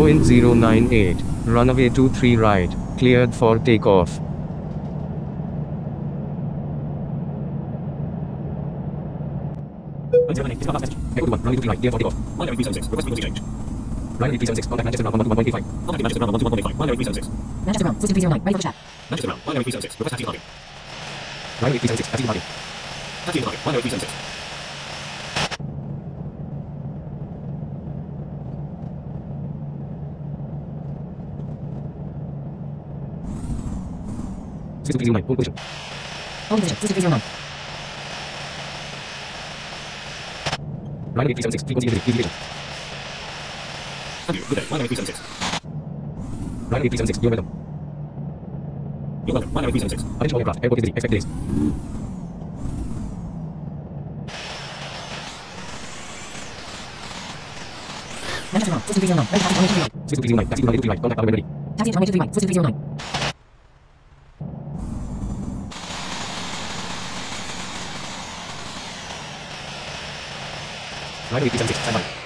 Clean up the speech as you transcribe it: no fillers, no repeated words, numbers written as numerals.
wind 098, runway 23 right, cleared for takeoff. Wind 098, this is our last message. Echo to 1, runway 23 right, cleared for takeoff. Ryanair 376, request frequency change. Ryanair 376, contact Manchester ground 121.85. Contact Manchester ground 121.85, Ryanair 376. Manchester ground, 62309, ready for the chat. Manchester ground, Ryanair 376, request taxi departing. Ryanair 376, taxi departing. Taxi departing, Ryanair 376. Hold position. Hold position, 62309. Ryanair 376, frequency indication. Thank you. Good day. Ryanair 376. Ryanair 376, you're welcome. You're welcome. Ryanair 376. Attention all aircraft, airport is busy, expect delays. Manchester ground, 62309, ready for taxi runway 23 right. 62309, taxi to runway 23 right, contact our ready. Taxi to runway 23 right, 62309. Ryanair 376, stand by.